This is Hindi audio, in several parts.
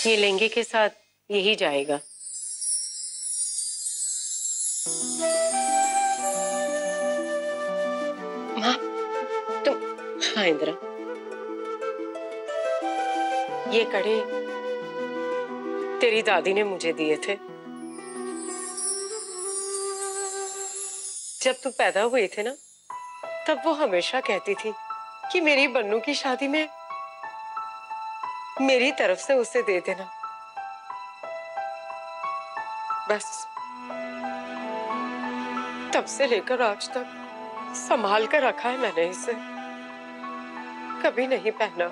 ये लहंगे के साथ यही जाएगा। माँ तुम, हाँ इंदिरा, ये कड़े तेरी दादी ने मुझे दिए थे जब तू पैदा हुए थे ना। तब वो हमेशा कहती थी कि मेरी बन्नू की शादी में मेरी तरफ से उसे दे देना। बस तब से लेकर आज तक संभाल कर रखा है मैंने इसे, कभी नहीं पहना।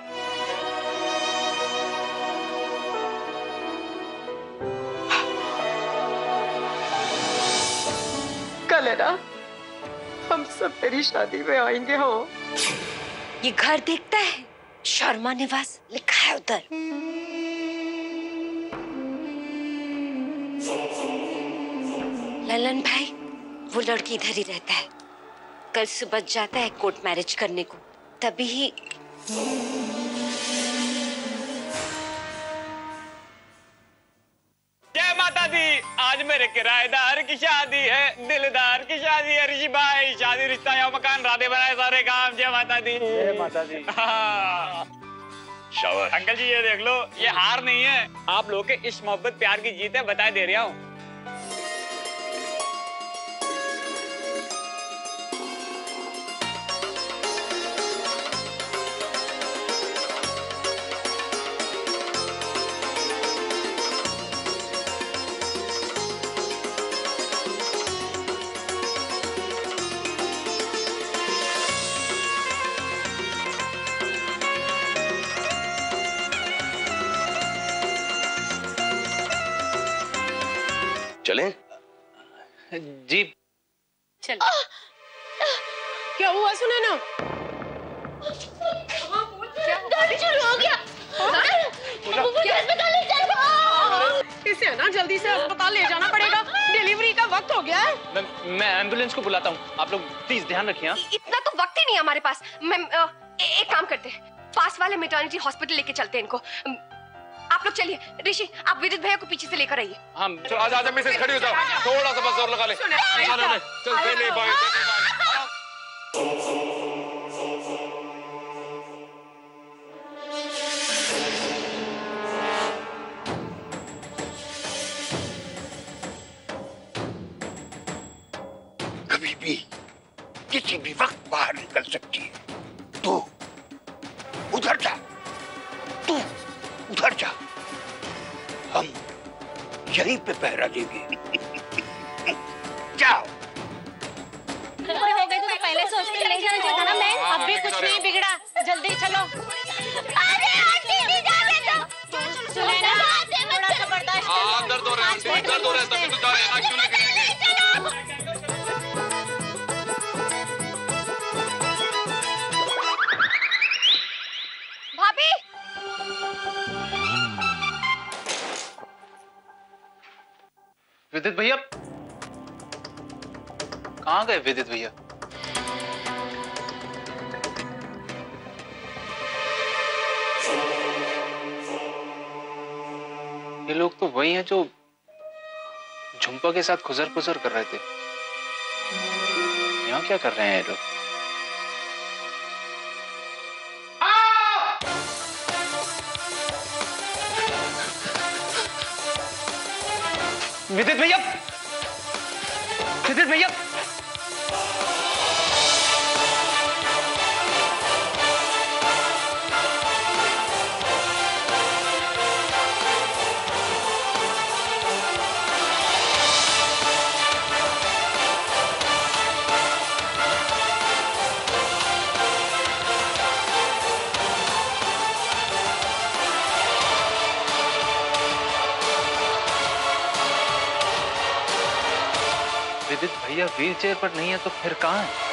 कल है ना, हम सब तेरी शादी में आएंगे। हो ये घर देखता है, शर्मा निवास लिखा है उधर। ललन भाई, वो लड़की इधर ही रहता है। कल सुबह जाता है कोर्ट मैरिज करने को, तभी ही जय माता दी। आज मेरे किराएदार की शादी है, दिलदार की शादी है। ऋषि भाई, शादी रिश्ता या मकान, राधे बनाए सारे काम। जय माता दी। जय माता दी। शाबाश अंकल जी, ये देख लो, ये हार नहीं है, आप लोगों के इस मोहब्बत प्यार की जीत है, बता दे रहा हूँ। चलें? जी चल। क्या हुआ सुने ना? गाड़ी चोरी हो गया। इसे ना जल्दी से अस्पताल ले जाना पड़ेगा, डिलीवरी का वक्त हो गया है। मैं एम्बुलेंस को बुलाता हूँ, आप लोग प्लीज ध्यान रखिए। इतना तो वक्त ही नहीं हमारे पास। मैं एक काम करते हैं, पास वाले मैटरनिटी हॉस्पिटल लेके चलते हैं इनको। आप लोग चलिए। ऋषि, आप विद्युत भैया को पीछे से लेकर आइए। हम चलो आजा मिसेस, खड़ी हो जाओ, थोड़ा सा बस जोर लगा ले। चल पहले बाय। कभी भी किसी भी वक्त बाहर निकल सकती है। तू उधर जा, तू उधर जा, हम यहीं पे पहरा देंगे। जाओ। हो गए तो पहले सोच के ले जाना चाहिए था ना। मैं अब भी कुछ नहीं बिगड़ा, जल्दी चलो। अरे आंटी जी जाने दो। सुने ना, थोड़ा सा बर्दाश्त करो। दर्द हो रहा है, दर्द हो रहा है, तभी तो जा रहे हैं ना, क्यों नहीं करेंगे? भाभी, विदित भैया कहाँ गए? विदित भैया ये लोग तो वही हैं जो झुम्पा के साथ खुजर पुजर कर रहे थे। यहाँ क्या कर रहे हैं ये लोग? विदित भैया, विदित भैया, विदित भैया व्हील चेयर पर नहीं है तो फिर कहाँ है?